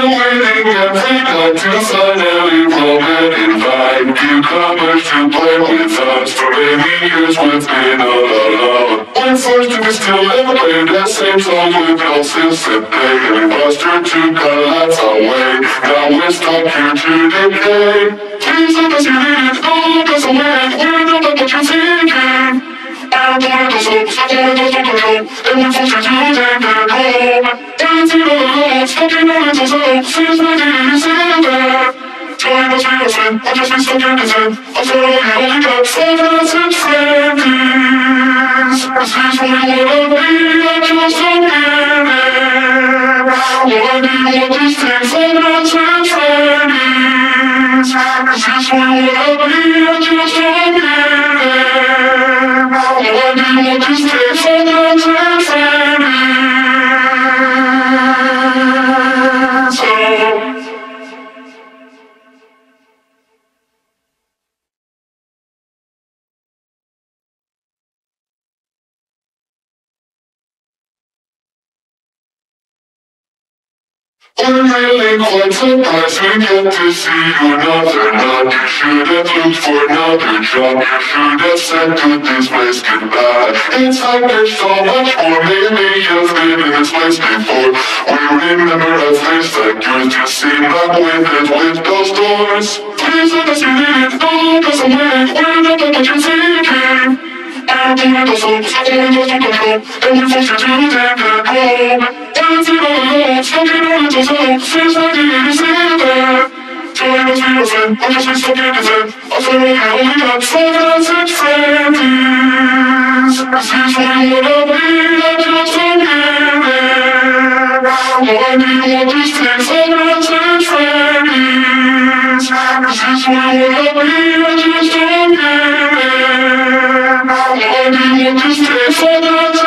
waiting every night to finally come and invite newcomers to play with us. For many years we've been alone. We're forced to be still and play the same songs with no sense and play. And we mustered to cut lights away. Now we're stuck here to decay. Please let us hear it, don't look us away. We're not like what you're thinking. I'm pulling us up, so pulling us up control. And we're forced to take it home. Dancing all alone, stuck in our little zone. Since 1987. Join us, be our friend, I'll just be stuck in his head. I'm sorry, we only got 5 minutes and Freddy's. This is where you wanna be, I just don't get it. Why do you want this thing, 5 minutes and Freddy's? This is where you wanna be, I just don't get it. Why do you want this thing, 5 minutes and Freddy's? We're really quite surprised we get to see you another night. You should have looked for another job. You should have said to this place goodbye. It's like there's so much more. Maybe you've been in this place before. We remember a face like yours just seemed like with those doors. Please let us in it, don't look us away. We're not like what you're thinking. I'm pulling us up, so pulling us up control. And we're forced to take it home. Dancing all alone, stuck in our little zone. Since 1987. Join us, be our friend, I'll just be stuck in his head. I swear we only got 5 minutes and Freddy's. This is where you wanna be, I just don't get it. Why do you want this thing, 5 minutes and Freddy's? This is where you wanna be, I just don't get it. Why do you want this thing, 5 minutes